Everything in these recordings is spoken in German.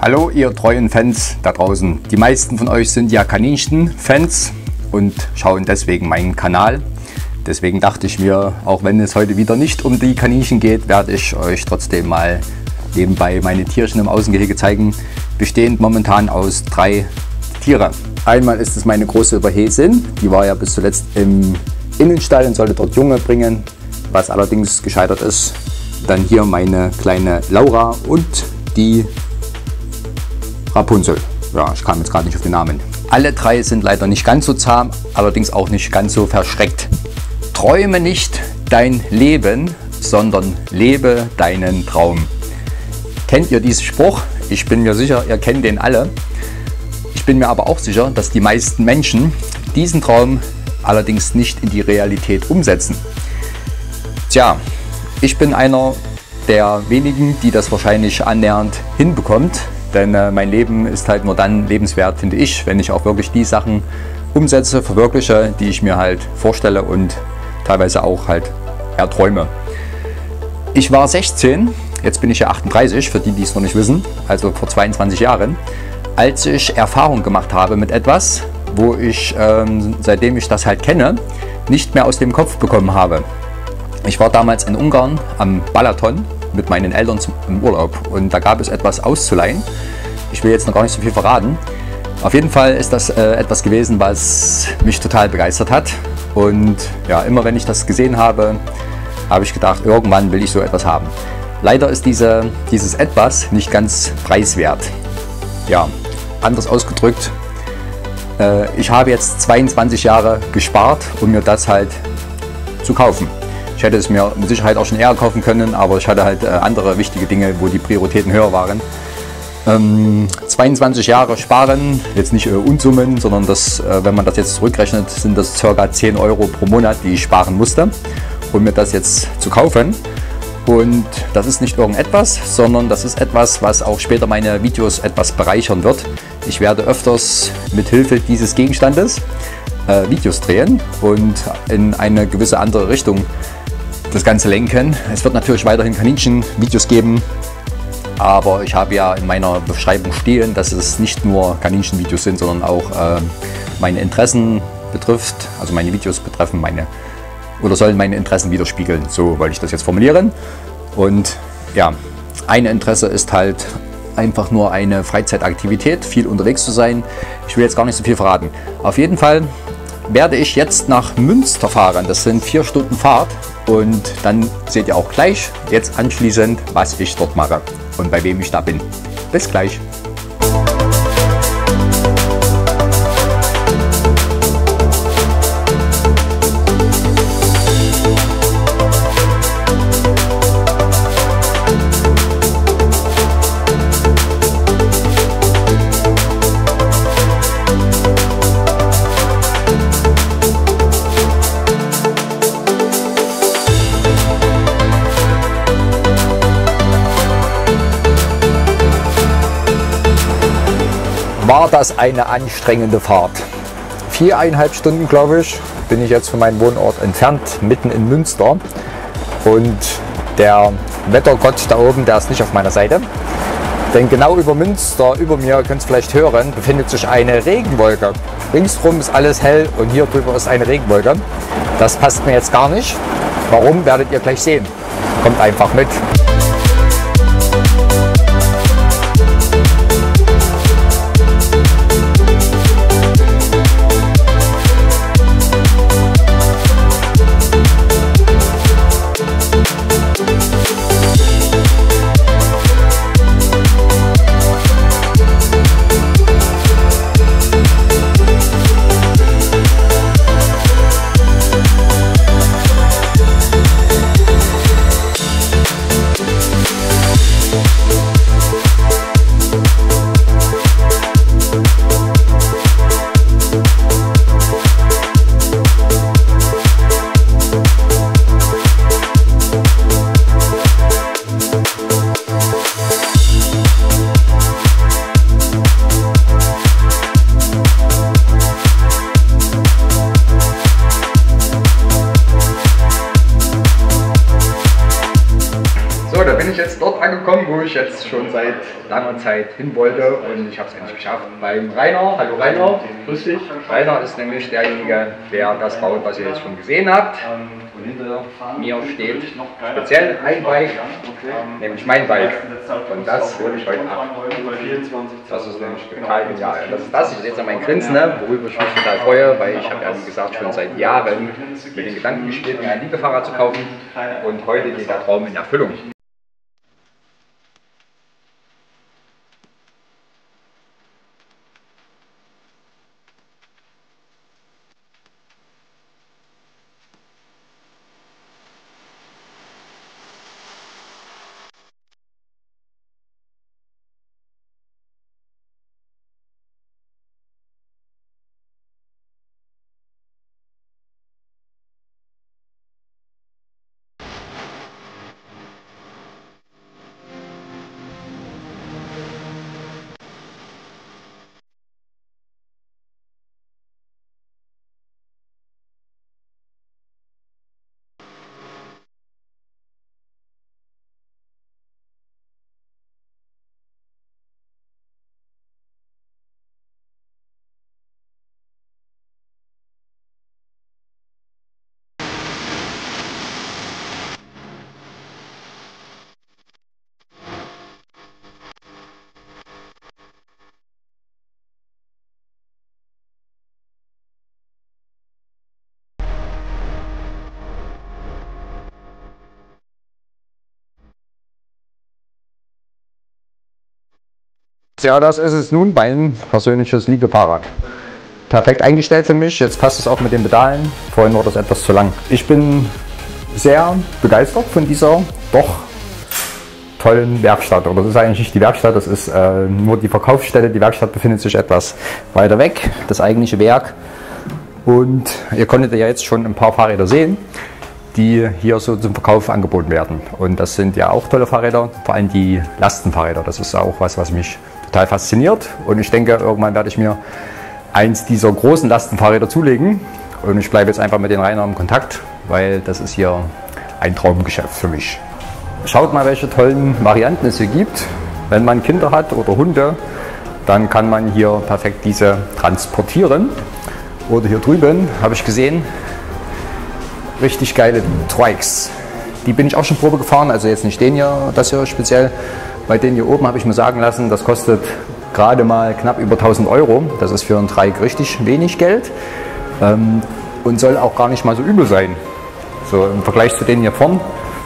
Hallo ihr treuen Fans da draußen. Die meisten von euch sind ja Kaninchen-Fans und schauen deswegen meinen Kanal. Deswegen dachte ich mir, auch wenn es heute wieder nicht um die Kaninchen geht, werde ich euch trotzdem mal nebenbei meine Tierchen im Außengehege zeigen. Bestehend momentan aus 3 Tiere. Einmal ist es meine große Silberhäsin, die war ja bis zuletzt im Innenstall und sollte dort Junge bringen, was allerdings gescheitert ist. Dann hier meine kleine Laura und die Rapunzel. Ja, ich kam jetzt gerade nicht auf den Namen. Alle 3 sind leider nicht ganz so zahm, allerdings auch nicht ganz so verschreckt. Träume nicht dein Leben, sondern lebe deinen Traum. Kennt ihr diesen Spruch? Ich bin mir sicher, ihr kennt den alle. Ich bin mir aber auch sicher, dass die meisten Menschen diesen Traum allerdings nicht in die Realität umsetzen. Tja, ich bin einer der wenigen, die das wahrscheinlich annähernd hinbekommt. Denn mein Leben ist halt nur dann lebenswert, finde ich, wenn ich auch wirklich die Sachen umsetze, verwirkliche, die ich mir halt vorstelle und teilweise auch halt erträume. Ich war 16, jetzt bin ich ja 38, für die, die es noch nicht wissen, also vor 22 Jahren, als ich Erfahrung gemacht habe mit etwas, wo ich, seitdem ich das halt kenne, nicht mehr aus dem Kopf bekommen habe. Ich war damals in Ungarn am Balaton mit meinen Eltern im Urlaub und da gab es etwas auszuleihen. Ich will jetzt noch gar nicht so viel verraten. Auf jeden Fall ist das etwas gewesen, was mich total begeistert hat. Und ja, immer wenn ich das gesehen habe, habe ich gedacht, irgendwann will ich so etwas haben. Leider ist dieses etwas nicht ganz preiswert. Ja, anders ausgedrückt, ich habe jetzt 22 Jahre gespart, um mir das halt zu kaufen. Ich hätte es mir mit Sicherheit auch schon eher kaufen können, aber ich hatte halt andere wichtige Dinge, wo die Prioritäten höher waren. 22 Jahre sparen, jetzt nicht Unsummen, sondern das, wenn man das jetzt zurückrechnet, sind das ca. 10 Euro pro Monat, die ich sparen musste, um mir das jetzt zu kaufen. Und das ist nicht irgendetwas, sondern das ist etwas, was auch später meine Videos etwas bereichern wird. Ich werde öfters mit Hilfe dieses Gegenstandes Videos drehen und in eine gewisse andere Richtung das Ganze lenken. Es wird natürlich weiterhin Kaninchen-Videos geben, aber ich habe ja in meiner Beschreibung stehen, dass es nicht nur Kaninchen-Videos sind, sondern auch meine Interessen betrifft, also meine Videos betreffen oder sollen meine Interessen widerspiegeln, so wollte ich das jetzt formulieren. Und ja, ein Interesse ist halt einfach nur eine Freizeitaktivität, viel unterwegs zu sein. Ich will jetzt gar nicht so viel verraten. Auf jeden Fall werde ich jetzt nach Münster fahren. Das sind 4 Stunden Fahrt und dann seht ihr auch gleich jetzt anschließend, was ich dort mache und bei wem ich da bin. Bis gleich. War das eine anstrengende Fahrt. 4,5 Stunden, glaube ich, bin ich jetzt von meinem Wohnort entfernt, mitten in Münster. Und der Wettergott da oben, der ist nicht auf meiner Seite. Denn genau über Münster, über mir, könnt ihr vielleicht hören, befindet sich eine Regenwolke. Ringsrum ist alles hell und hier drüber ist eine Regenwolke. Das passt mir jetzt gar nicht. Warum, werdet ihr gleich sehen. Kommt einfach mit. da bin ich jetzt dort angekommen, wo ich jetzt schon seit langer Zeit hin wollte und ich habe es endlich geschafft. Beim Rainer. Hallo Rainer, grüß dich. Rainer ist nämlich derjenige, der das baut, was ihr jetzt schon gesehen habt. Und hinter mir steht speziell ein Bike, nämlich mein Bike. Und das hole ich heute ab. Das ist nämlich total genial. Das ist das, ich sehe jetzt an meinen Grinsen, ne, worüber ich mich total freue, weil ich habe ja wie gesagt schon seit Jahren mit den Gedanken gespielt, mir ein Liegefahrrad zu kaufen. Und heute geht der Traum in Erfüllung. Ja, das ist es nun, mein persönliches Liegefahrrad. Perfekt eingestellt für mich, jetzt passt es auch mit den Pedalen. Vorhin war das etwas zu lang. Ich bin sehr begeistert von dieser doch tollen Werkstatt. Oder das ist eigentlich nicht die Werkstatt, das ist nur die Verkaufsstelle. Die Werkstatt befindet sich etwas weiter weg, das eigentliche Werk. Und ihr konntet ja jetzt schon ein paar Fahrräder sehen, die hier so zum Verkauf angeboten werden. Und das sind ja auch tolle Fahrräder, vor allem die Lastenfahrräder. Das ist auch was mich total fasziniert. Und ich denke, irgendwann werde ich mir eins dieser großen Lastenfahrräder zulegen. Und ich bleibe jetzt einfach mit den Rainer im Kontakt, weil das ist hier ein Traumgeschäft für mich. Schaut mal, welche tollen Varianten es hier gibt. Wenn man Kinder hat oder Hunde, dann kann man hier perfekt diese transportieren. Oder hier drüben habe ich gesehen, richtig geile Trikes. Die bin ich auch schon Probe gefahren, also jetzt nicht den hier, das hier speziell. Bei denen hier oben habe ich mir sagen lassen, das kostet gerade mal knapp über 1000 Euro. Das ist für ein Trike richtig wenig Geld und soll auch gar nicht mal so übel sein. So im Vergleich zu denen hier vorn.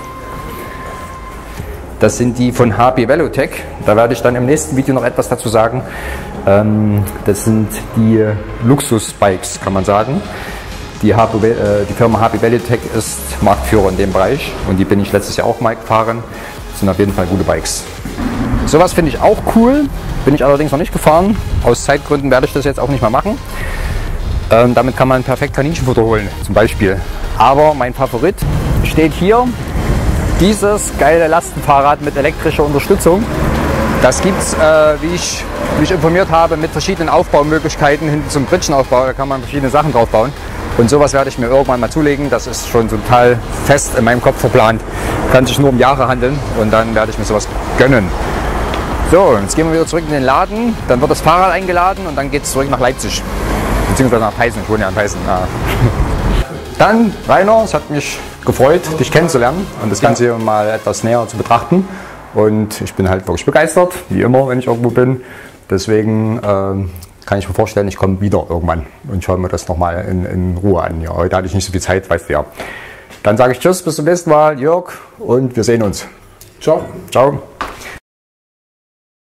Das sind die von HB Velotech. Da werde ich dann im nächsten Video noch etwas dazu sagen. Das sind die Luxus-Bikes, kann man sagen. Die Firma HB Velotech ist Marktführer in dem Bereich und die bin ich letztes Jahr auch mal gefahren. Das sind auf jeden Fall gute Bikes. Sowas finde ich auch cool, bin ich allerdings noch nicht gefahren. Aus Zeitgründen werde ich das jetzt auch nicht mehr machen. Damit kann man perfekt Kaninchenfutter holen, zum Beispiel. Aber mein Favorit steht hier, dieses geile Lastenfahrrad mit elektrischer Unterstützung. Das gibt es, wie ich mich informiert habe, mit verschiedenen Aufbaumöglichkeiten hinten zum Britschenaufbau. Da kann man verschiedene Sachen drauf bauen. Und sowas werde ich mir irgendwann mal zulegen. Das ist schon total fest in meinem Kopf verplant. Kann sich nur um Jahre handeln und dann werde ich mir sowas gönnen. So, jetzt gehen wir wieder zurück in den Laden. Dann wird das Fahrrad eingeladen und dann geht es zurück nach Leipzig. Beziehungsweise nach Peißen. Ich wohne ja in Peißen. Ja. Dann, Rainer, es hat mich gefreut, dich kennenzulernen und das Ganze hier mal etwas näher zu betrachten. Und ich bin halt wirklich begeistert, wie immer, wenn ich irgendwo bin. Deswegen kann ich mir vorstellen, ich komme wieder irgendwann und schaue mir das nochmal in Ruhe an. Ja, heute hatte ich nicht so viel Zeit, weißt du ja. Dann sage ich Tschüss, bis zum nächsten Mal, Jörg, und wir sehen uns. Ciao. Ciao.